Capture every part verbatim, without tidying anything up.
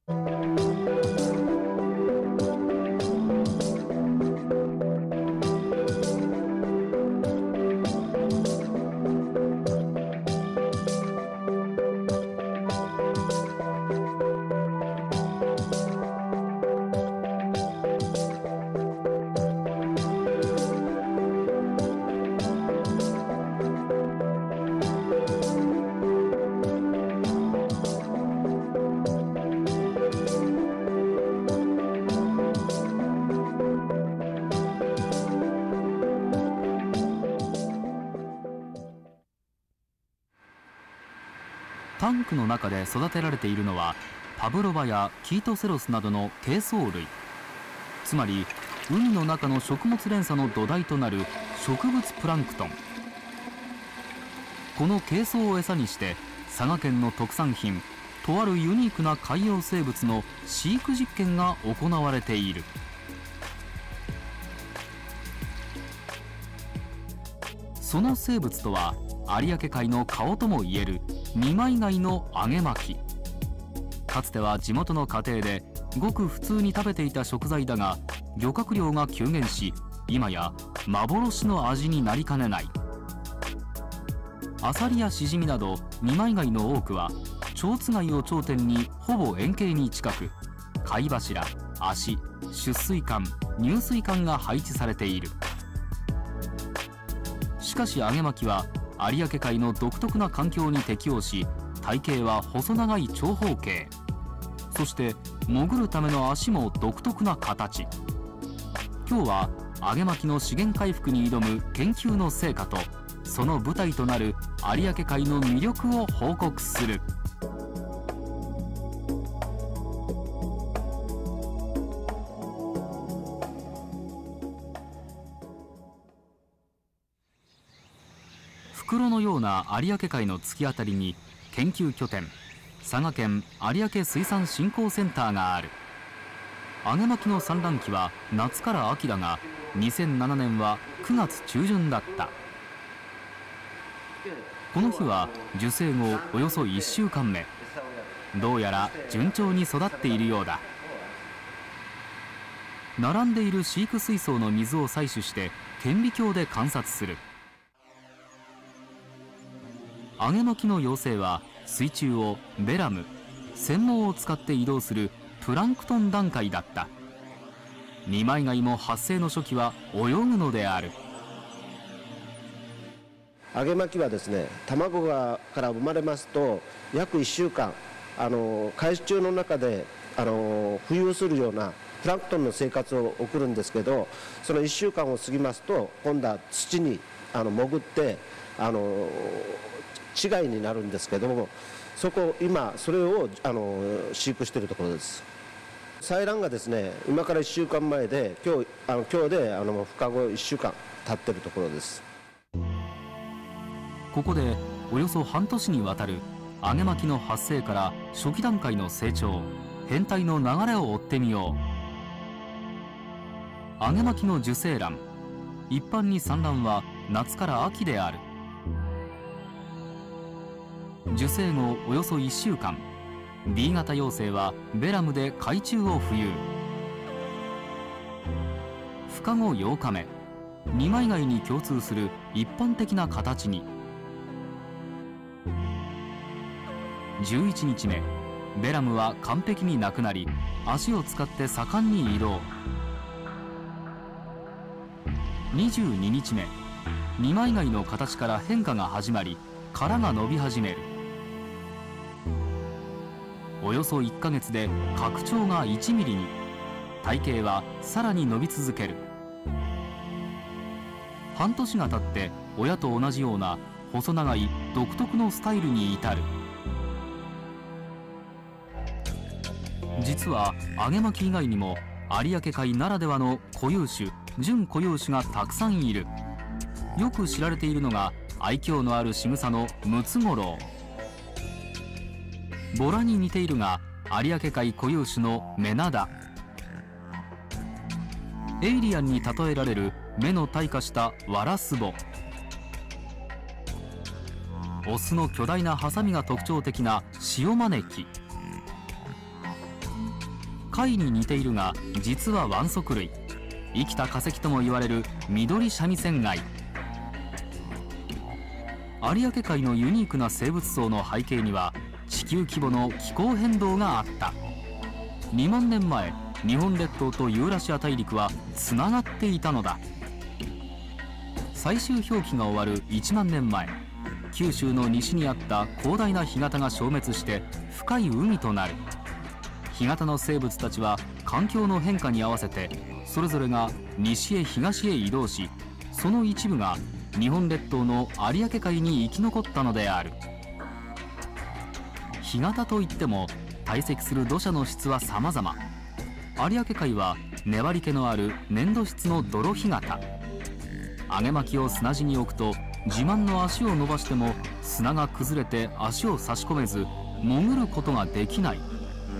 タンクの中で育てられているのはパブロバやキートセロスなどの珪藻類、つまり海の中の食物連鎖の土台となる植物プランクトン。この珪藻を餌にして佐賀県の特産品、とあるユニークな海洋生物の飼育実験が行われている。その生物とは有明海の顔ともいえる二枚貝の揚げ巻き。かつては地元の家庭でごく普通に食べていた食材だが、漁獲量が急減し今や幻の味になりかねない。アサリやシジミなど二枚貝の多くは蝶つがいを頂点にほぼ円形に近く、貝柱、足、出水管、入水管が配置されている。しかし揚げ巻きは有明海の独特な環境に適応し、体型は細長い長方形、そして潜るための足も独特な形。今日は揚げ巻きの資源回復に挑む研究の成果と、その舞台となる有明海の魅力を報告する。袋のような有明海の突き当たりに研究拠点、佐賀県有明水産振興センターがある。揚げ巻きの産卵期は夏から秋だが、にせんななねんはくがつ中旬だった。この日は受精後およそいっしゅうかんめ。どうやら順調に育っているようだ。並んでいる飼育水槽の水を採取して顕微鏡で観察する。揚げ巻きの幼生は水中をベラム、繊毛を使って移動するプランクトン段階だった。二枚貝も発生の初期は泳ぐのである。 揚げ巻きはですね、卵がから生まれますと約いっしゅうかん、あの海中の中であの浮遊するようなプランクトンの生活を送るんですけど、そのいっしゅうかんを過ぎますと今度は土にあの潜ってあの稚貝になるんですけども、そこ今それをあの飼育しているところです。採卵がですね、今からいっしゅうかんまえで、今日あの今日であの孵化後いっしゅうかん経っているところです。 ここでおよそ半年にわたる揚げ巻きの発生から初期段階の成長、変態の流れを追ってみよう。揚げ巻きの受精卵、一般に産卵は夏から秋である。受精後およそいっしゅうかん、 ビー 型幼生はベラムで海中を浮遊。孵化後ようかめ、二枚貝に共通する一般的な形に。じゅういちにちめ、ベラムは完璧になくなり、足を使って盛んに移動。にじゅうににちめ、二枚貝の形から変化が始まり、殻が伸び始める。およそいっかげつで拡張がいちミリに、体型はさらに伸び続ける。半年が経って親と同じような細長い独特のスタイルに至る。実は揚げ巻き以外にも有明海ならではの固有種、準固有種がたくさんいる。よく知られているのが愛嬌のある仕草のムツゴロウ。ボラに似ているが有明海固有種のメナダ。エイリアンに例えられる目の退化したワラスボ。オスの巨大なハサミが特徴的なシオマネキ。 貝に似ているが実は腕足類、生きた化石とも言われる緑三味線貝。有明海のユニークな生物層の背景には地球規模の気候変動があった。にまんねんまえ、日本列島とユーラシア大陸はつながっていたのだ。最終氷期が終わるいちまんねんまえ、九州の西にあった広大な干潟が消滅して深い海となる。干潟の生物たちは環境の変化に合わせてそれぞれが西へ東へ移動し、その一部が日本列島の有明海に生き残ったのである。干潟といっても堆積する土砂の質は様々。有明海は粘り気のある粘土質の泥干潟。揚げ巻きを砂地に置くと自慢の足を伸ばしても砂が崩れて足を差し込めず潜ることができない。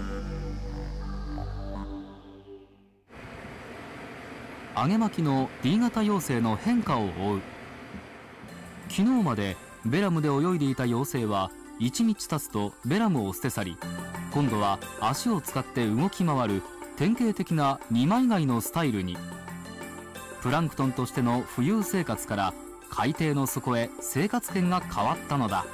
揚げ巻きの ディー 型幼生の変化を追う。昨日までベラムで泳いでいた幼生はいちにち経つとベラムを捨て去り、今度は足を使って動き回る典型的な二枚貝のスタイルに。プランクトンとしての浮遊生活から海底の底へ生活圏が変わったのだ。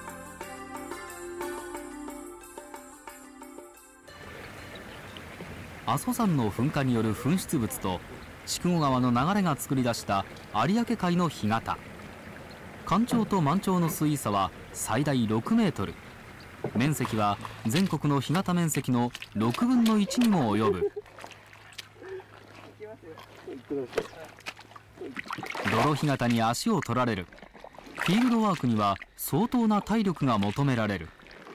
阿蘇山の噴火による噴出物と筑後川の流れが作り出した有明海の干潟。干潮と満潮の水位差は最大ろくメートル。面積は全国の干潟面積のろくぶんのいちにも及ぶ。泥干潟に足を取られる。フィールドワークには相当な体力が求められる。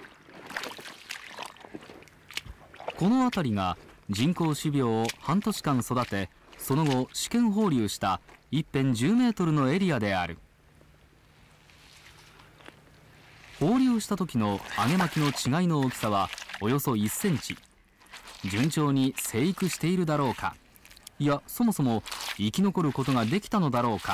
この辺りが人工種苗を半年間育て、その後試験放流した一辺じゅうメートルのエリアである。放流した時の揚げ巻きの違いの大きさはおよそいっセンチ。順調に生育しているだろうか、いやそもそも生き残ることができたのだろうか。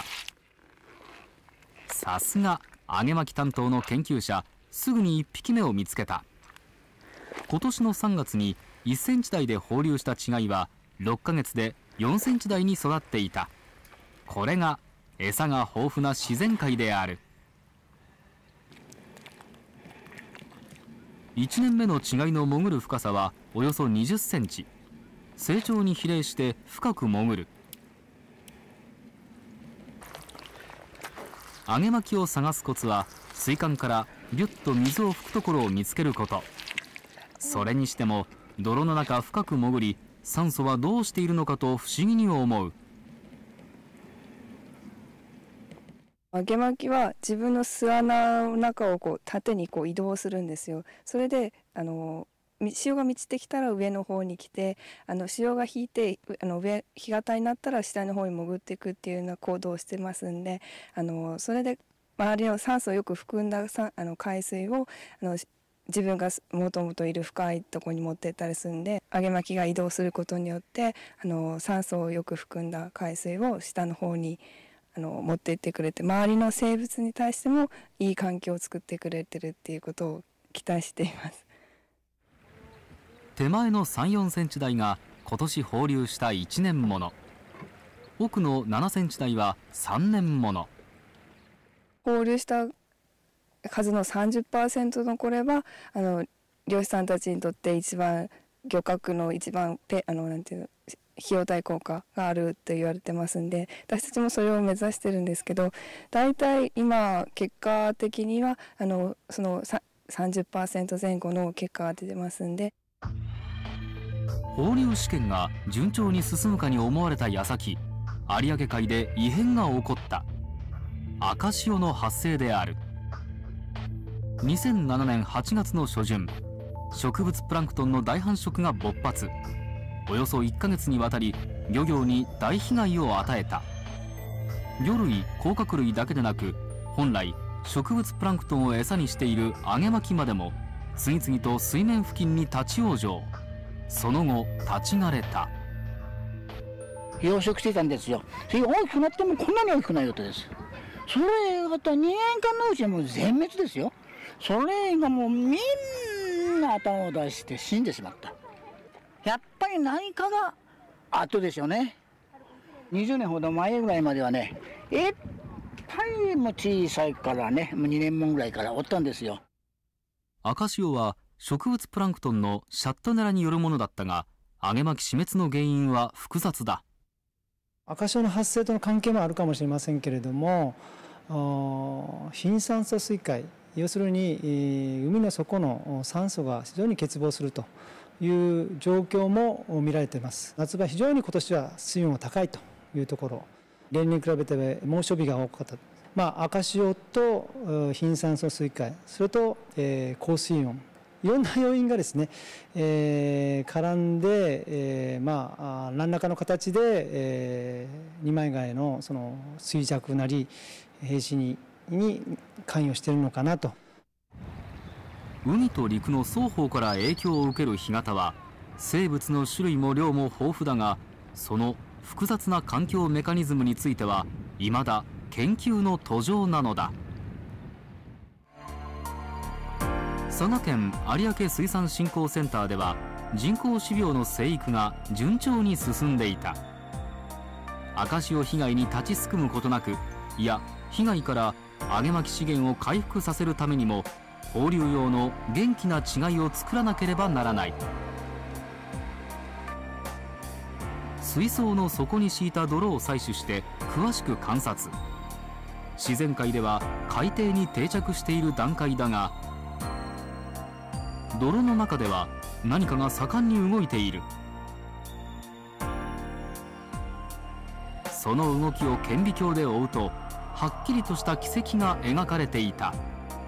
さすが揚げ巻き担当の研究者、すぐにいっぴきめを見つけた。今年のさんがつにいっセンチ台で放流した稚貝はろっかげつでよんセンチ台に育っていた。これが餌が豊富な自然界である。いちねんめの稚貝の潜る深さはおよそにじゅっセンチ。成長に比例して深く潜る。揚げ巻きを探すコツは水管からビュッと水を吹くところを見つけること。それにしても泥の中深く潜り、酸素はどうしているのかと不思議に思う。 揚げ巻きは自分の巣穴の中をこう縦にこう移動するんですよ。それであの潮が満ちてきたら上の方に来て、あの潮が引いてあの上干潟になったら下の方に潜っていくっていうような行動をしてますんで、あのそれで周りの酸素をよく含んださあの海水をあの自分がもともといる深いところに持ってったりするんで、揚げ巻きが移動することによってあの酸素をよく含んだ海水を下の方にあの持っていってくれて、周りの生物に対してもいい環境を作ってくれてるっていうことを期待しています。 手前のさん、よんセンチ台が今年放流したいちねんもの、奥のななセンチ台はさんねんもの。 放流した数の さんじゅっパーセント 残ればあの漁師さんたちにとって一番漁獲の一番ペあのなんていうの費用対効果があるって言われてますんで、私たちもそれを目指してるんですけど、だいたい今結果的にはあのその さんじゅっパーセント 前後の結果が出てますんで。 放流試験が順調に進むかに思われた矢先、有明海で異変が起こった。赤潮の発生である。にせんななねんはちがつの初旬、植物プランクトンの大繁殖が勃発。およそいっかげつにわたり漁業に大被害を与えた。魚類甲殻類だけでなく、本来植物プランクトンを餌にしている揚げ巻きまでも次々と水面付近に立ち往生。その後立ち枯れた。 養殖してたんですよ。それ大きくなってもこんなに大きくないわけです。それがにねんかんのうちはもう全滅ですよ。それがもうみんな頭を出して死んでしまった。 やっぱり何かがあとでしょうね。にじゅうねんほど前ぐらいまではね、いっぱいも小さいからね、もうにねんもんぐらいからおったんですよ。 赤潮は植物プランクトンのシャットネラによるものだったが、アゲマキ死滅の原因は複雑だ。 赤潮の発生との関係もあるかもしれませんけれども、貧酸素水害、要するに海の底の酸素が非常に欠乏するという状況も見られています。夏場非常に今年は水温が高いというところ、例年に比べて猛暑日が多かった、まあ、赤潮と貧酸素水害、それと、えー、高水温、いろんな要因がですね、えー、絡んで、えー、まあ何らかの形で、えー、二枚貝のその衰弱なり閉止にに関与しているのかなと。 海と陸の双方から影響を受ける干潟は、生物の種類も量も豊富だが、その複雑な環境メカニズムについては未だ研究の途上なのだ。佐賀県有明水産振興センターでは、人工飼料の生育が順調に進んでいた。赤潮被害に立ちすくむことなく、いや被害からアゲマキ資源を回復させるためにも、放流用の元気な稚貝を作らなければならない。水槽の底に敷いた泥を採取して詳しく観察。自然界では海底に定着している段階だが、泥の中では何かが盛んに動いている。その動きを顕微鏡で追うと、はっきりとした軌跡が描かれていた。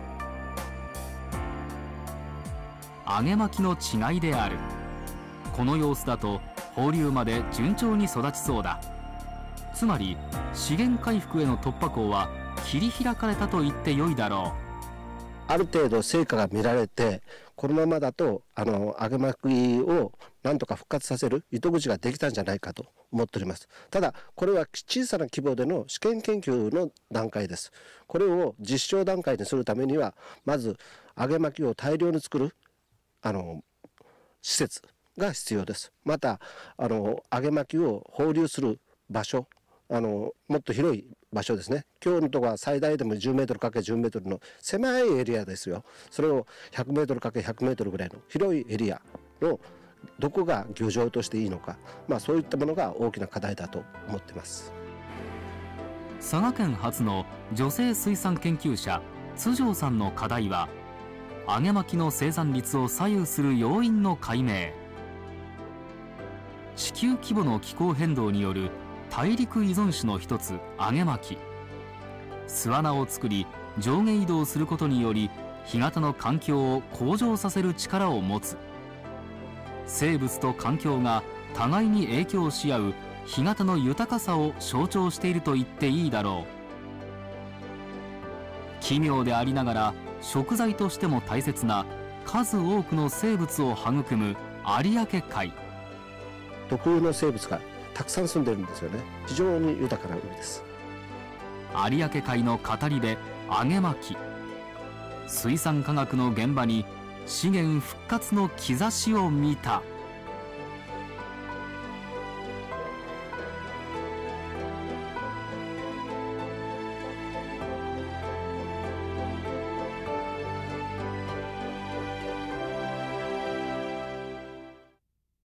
アゲマキの稚貝である。この様子だと放流まで順調に育ちそうだ。つまり資源回復への突破口は切り開かれたと言ってよいだろう。 ある程度成果が見られて、このままだとあのアゲマキをなんとか復活させる糸口ができたんじゃないかと思っております。ただこれは小さな規模での試験研究の段階です。これを実証段階にするためには、まずアゲマキを大量に作るあの施設が必要です。またあのアゲマキを放流する場所、あのもっと広い場所ですね。今日のところは最大でもじゅうメートルかけるじゅうメートルの狭いエリアですよ。それをひゃくメートルかけるひゃくメートルぐらいの広いエリアのどこが漁場としていいのか、まあ、そういったものが大きな課題だと思っています。 佐賀県初の女性水産研究者津城さんの課題は、アゲマキの生産率を左右する要因の解明。地球規模の気候変動による大陸依存種の一つアゲマキ。巣穴を作り上下移動することにより干潟の環境を向上させる力を持つ。生物と環境が互いに影響し合う干潟の豊かさを象徴していると言っていいだろう。奇妙でありながら食材としても大切な数多くの生物を育む有明海。 特有の生物がたくさん住んでるんですよね。非常に豊かな海です。 有明海の語り部アゲマキ。水産科学の現場に資源復活の兆しを見た。